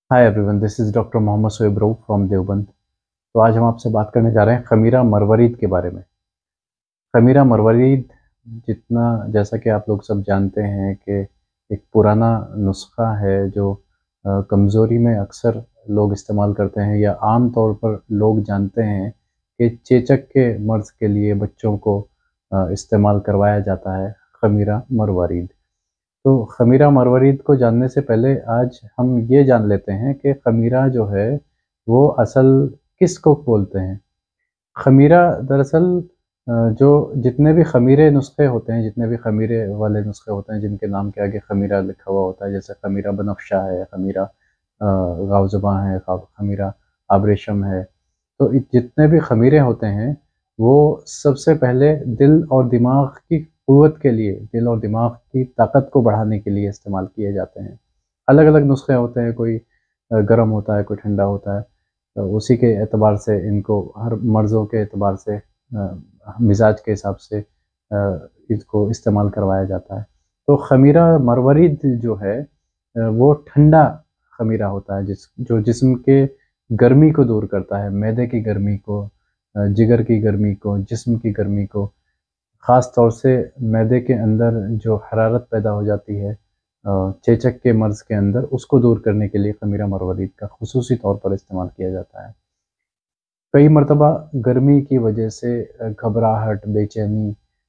Hi everyone, this is doctor Mohammad Shoaib Rauf from Deoband. तो आज हम आपसे बात करने जा रहे हैं ख़मीरा मरवरीद के बारे में। ख़मीरा मरवरीद जितना जैसा कि आप लोग सब जानते हैं कि एक पुराना नुस्ख़ा है जो कमज़ोरी में अक्सर लोग इस्तेमाल करते हैं या आम तौर पर लोग जानते हैं कि चेचक के मर्ज़ के लिए बच्चों को इस्तेमाल करवाया जाता है ख़मीरा मरवरीद। तो ख़मीरा मरवरीद को जानने से पहले आज हम ये जान लेते हैं कि ख़मीरा जो है वो असल किसको बोलते हैं। ख़मीरा दरअसल जो जितने भी ख़मीरे नुस्खे होते हैं, जितने भी ख़मीरे वाले नुस्खे होते हैं जिनके नाम के आगे ख़मीरा लिखा हुआ होता है, जैसे ख़मीरा बनफ़शा है, ख़मीरा गाउज़बाँ है, ख़मीरा आबरेशम है। तो जितने भी ख़मीरे होते हैं वो सबसे पहले दिल और दिमाग की क़ुव्वत के लिए, दिल और दिमाग की ताकत को बढ़ाने के लिए इस्तेमाल किए जाते हैं। अलग-अलग नुस्खे होते हैं, कोई गर्म होता है, कोई ठंडा होता है। उसी के एतबार से इनको हर मर्ज़ों के एतबार से मिज़ाज के हिसाब से इसको इस्तेमाल करवाया जाता है। तो ख़मीरा मरवरीद जो है वो ठंडा ख़मीरा होता है जो जिस्म के गर्मी को दूर करता है, मैदे की गर्मी को, जिगर की गर्मी को, जिस्म की गर्मी को। ख़ास तौर से मैदे के अंदर जो हरारत पैदा हो जाती है चेचक के मर्ज़ के अंदर, उसको दूर करने के लिए ख़मीरा मरवरीद का ख़ुसूसी तौर पर इस्तेमाल किया जाता है। कई मर्तबा गर्मी की वजह से घबराहट, बेचैनी,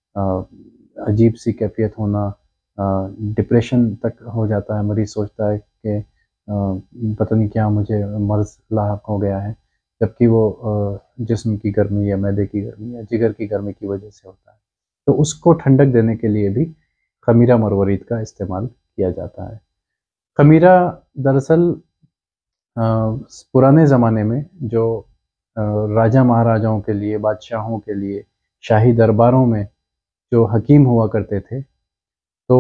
अजीब-सी कैफ़ियत होना, डिप्रेशन तक हो जाता है। मरीज़ सोचता है कि पता नहीं क्या मुझे मर्ज़ लाहक़ हो गया है, जबकि वो जिस्म की गर्मी या मैदे की गर्मी या जिगर की गर्मी की वजह से होता है। तो उसको ठंडक देने के लिए भी ख़मीरा मरवरीद का इस्तेमाल किया जाता है। ख़मीरा दरअसल पुराने ज़माने में जो राजा महाराजाओं के लिए, बादशाहों के लिए, शाही दरबारों में जो हकीम हुआ करते थे, तो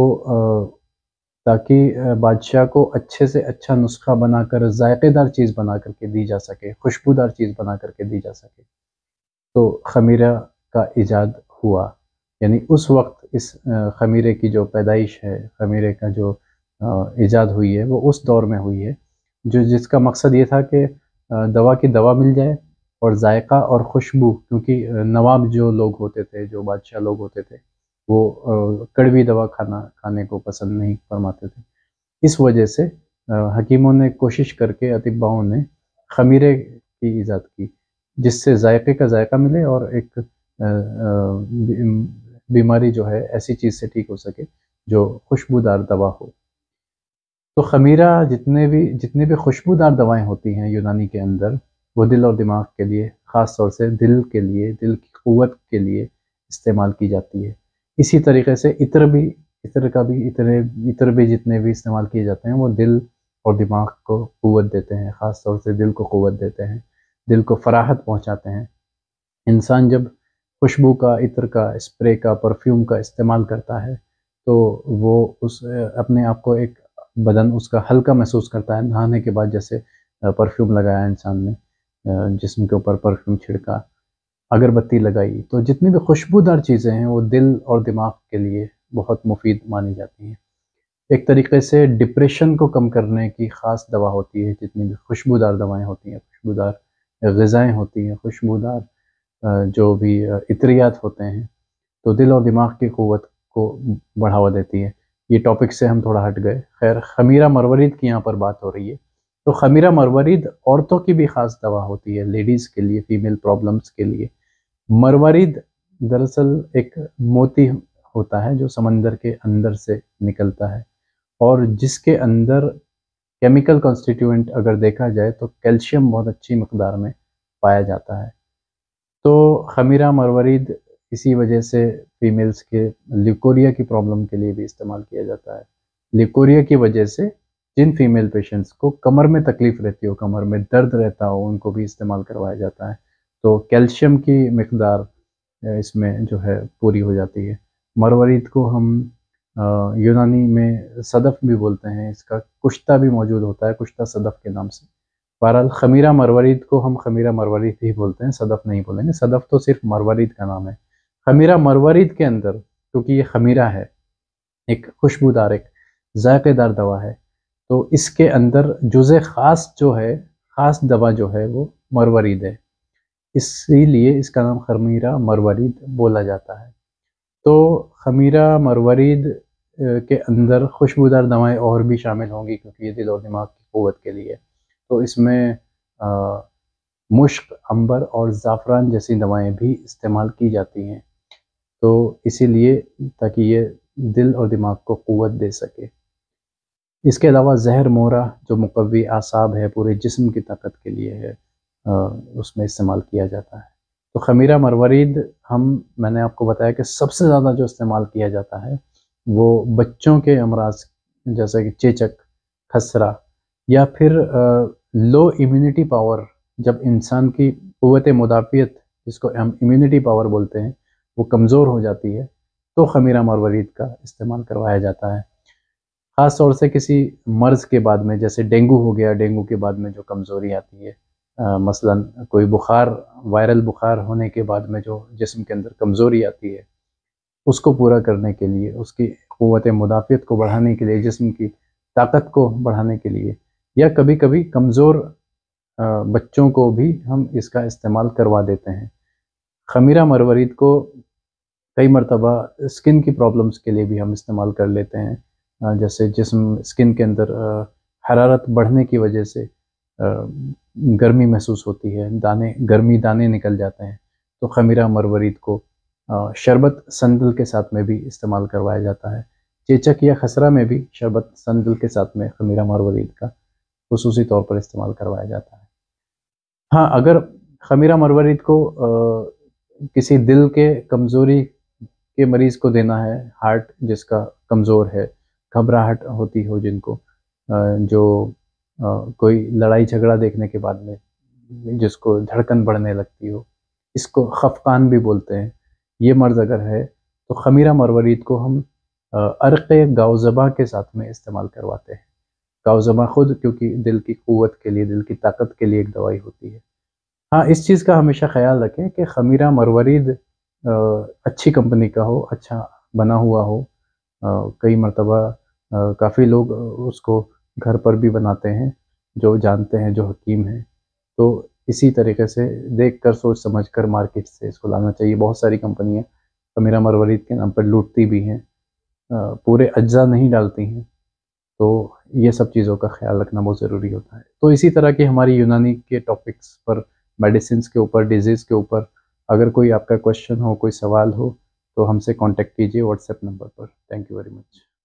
ताकि बादशाह को अच्छे से अच्छा नुस्ख़ा बनाकर ज़ायक़ेदार चीज़ बना कर के दी जा सके, खुशबूदार चीज़ बना कर के दी जा सके, तो ख़मीरा का इजाद हुआ। यानी उस वक़्त इस ख़मीरे की जो पैदाइश है, ख़मीरे का जो इजाद हुई है, वो उस दौर में हुई है, जिसका मकसद ये था कि दवा की दवा मिल जाए और ज़ायक़ा और खुशबू, क्योंकि नवाब जो लोग होते थे, जो बादशाह लोग होते थे, वो कड़वी दवा खाने को पसंद नहीं फरमाते थे। इस वजह से हकीमों ने कोशिश करके, अतिब्बाओं ने ख़मीरे की इजाद की, जिससे ज़ायक़े का ज़ायक़ा मिले और एक बीमारी जो है ऐसी चीज़ से ठीक हो सके जो खुशबूदार दवा हो। तो ख़मीरा जितनी भी खुशबूदार दवाएँ होती हैं यूनानी के अंदर, वो दिल और दिमाग के लिए, ख़ास तौर से दिल के लिए, दिल की क़ुव्वत के लिए इस्तेमाल की जाती है। इसी तरीक़े से इत्र भी जितने भी इस्तेमाल किए जाते हैं, वो दिल और दिमाग को क़ुव्वत देते हैं, ख़ास तौर से दिल को क़ुव्वत देते हैं, दिल को फ़राहत पहुँचाते हैं। इंसान जब खुशबू का, इत्र का, स्प्रे का, परफ्यूम का इस्तेमाल करता है, तो वो अपने आप को एक बदन उसका हल्का महसूस करता है। नहाने के बाद जैसे परफ्यूम लगाया इंसान ने, जिस्म के ऊपर परफ्यूम छिड़का, अगरबत्ती लगाई, तो जितनी भी खुशबूदार चीज़ें हैं वो दिल और दिमाग के लिए बहुत मुफ़ीद मानी जाती हैं। एक तरीक़े से डिप्रेशन को कम करने की ख़ास दवा होती है, जितनी भी खुशबूदार दवाएँ होती हैं, खुशबूदार ग़िज़ाएँ होती हैं, खुशबूदार जो भी इत्रियात होते हैं, तो दिल और दिमाग की क़ुव्वत को बढ़ावा देती है। ये टॉपिक से हम थोड़ा हट गए। ख़ैर, ख़मीरा मरवरीद की यहाँ पर बात हो रही है। तो ख़मीरा मरवरीद औरतों की भी ख़ास दवा होती है, लेडीज़ के लिए, फ़ीमेल प्रॉब्लम्स के लिए। मरवरीद दरअसल एक मोती होता है जो समंदर के अंदर से निकलता है और जिसके अंदर केमिकल कॉन्स्टिट्यूएंट अगर देखा जाए तो कैल्शियम बहुत अच्छी मिक़दार में पाया जाता है। तो ख़मीरा मरवरीद इसी वजह से फ़ीमेल्स के ल्यूकोरिया की प्रॉब्लम के लिए भी इस्तेमाल किया जाता है। ल्यूकोरिया की वजह से जिन फ़ीमेल पेशेंट्स को कमर में तकलीफ़ रहती हो, कमर में दर्द रहता हो, उनको भी इस्तेमाल करवाया जाता है। तो कैल्शियम की मिक़दार इसमें जो है पूरी हो जाती है। मरवरीद को हम यूनानी में सदफ़ भी बोलते हैं, इसका कुश्ता भी मौजूद होता है, कुश्ता सदफ़ के नाम से। बहरहाल ख़मीरा मरवरीद को हम ख़मीरा मरवरीद ही बोलते हैं, सदफ़ नहीं बोलेंगे, सदफ़ तो सिर्फ़ मरवरीद का नाम है। ख़मीरा मरवरीद के अंदर, क्योंकि ये ख़मीरा है, एक खुशबूदार, एक ज़ायक़ेदार दवा है, تو اس کے اندر جزء خاص جو ہے، خاص دوا جو ہے وہ مروارید ہے، اسی لیے اس کا نام خمیرہ مروارید بولا جاتا ہے۔ تو خمیرہ مروارید کے اندر خوشبودار دوائیں اور بھی شامل ہوں گی، کیونکہ یہ دل اور دماغ کی قوت کے لیے۔ تو اس میں مشک، عنبر اور زعفران جیسی دوائیں بھی استعمال کی جاتی ہیں، تو اسی لیے تاکہ یہ دل اور دماغ کو قوت دے سکے۔ اس کے علاوہ زہر مورا جو مقوی اعصاب ہے، پورے جسم کی طاقت کے لیے ہے، اس میں استعمال کیا جاتا ہے۔ تو خمیرہ مروارید میں نے آپ کو بتایا کہ سب سے زیادہ جو استعمال کیا جاتا ہے وہ بچوں کے امراض جیسا کہ چیچک، خسرہ، یا پھر لو امیونٹی پاور، جب انسان کی قوت مدافعت، جس کو ہم امیونٹی پاور بولتے ہیں، وہ کمزور ہو جاتی ہے، تو خمیرہ مروارید کا استعمال کروایا جاتا ہے۔ خاص طور سے کسی مرض کے بعد میں، جیسے ڈینگو ہو گیا، ڈینگو کے بعد میں جو کمزوری آتی ہے، مثلاً کوئی بخار، وائرل بخار ہونے کے بعد میں جو جسم کے اندر کمزوری آتی ہے، اس کو پورا کرنے کے لیے، اس کی قوت مدافعت کو بڑھانے کے لیے، جسم کی طاقت کو بڑھانے کے لیے، یا کبھی کبھی کمزور بچوں کو بھی ہم اس کا استعمال کروا دیتے ہیں۔ خمیرہ مروارید کو کئی مرتبہ اسکن کی پرابلمس کے لیے بھی ہم استعمال کر لیتے ہیں، جیسے اسکن کے اندر حرارت بڑھنے کی وجہ سے گرمی محسوس ہوتی ہے، گرمی دانے نکل جاتے ہیں، تو خمیرہ مروارید کو شربت سندل کے ساتھ میں بھی استعمال کروایا جاتا ہے۔ چیچک یا خسرہ میں بھی شربت سندل کے ساتھ میں خمیرہ مروارید کا خصوصی طور پر استعمال کروایا جاتا ہے۔ ہاں، اگر خمیرہ مروارید کو کسی دل کے کمزوری کے مریض کو دینا ہے، ہارٹ جس کا کمزور ہے، گھبراہٹ ہوتی ہو جن کو، جو کوئی لڑائی جھگڑا دیکھنے کے بعد میں جس کو دھڑکن بڑھنے لگتی ہو، اس کو خفقان بھی بولتے ہیں، یہ مرض اگر ہے تو خمیرہ مروارید کو ہم عرق گاؤزبا کے ساتھ میں استعمال کرواتے ہیں۔ گاؤزبا خود کیونکہ دل کی قوت کے لیے، دل کی طاقت کے لیے ایک دوائی ہوتی ہے۔ ہاں، اس چیز کا ہمیشہ خیال رکھیں کہ خمیرہ مروارید اچھی کمپنی کا ہو، اچھا بنا ہوا ہو۔ کئی مرتبہ کافی لوگ اس کو گھر پر بھی بناتے ہیں، جو جانتے ہیں، جو حکیم ہیں، تو اسی طریقے سے دیکھ کر، سوچ سمجھ کر مارکیٹ سے اس کو لانا چاہیے۔ بہت ساری کمپنیاں خمیرہ مروارید کے نام پر لوٹتی بھی ہیں، پورے اجزاء نہیں ڈالتی ہیں، تو یہ سب چیزوں کا خیال رکھنا بہت ضروری ہوتا ہے۔ تو اسی طرح کی ہماری یونانی کے ٹاپکس پر، میڈیسنس کے اوپر، ڈیزیز کے اوپر اگر کوئی آپ کا کویشچن ہو، کوئی سوال ہو، تو ہم سے کانٹیکٹ کیجیے واٹس ایپ نمبر پر۔ Thank you very much.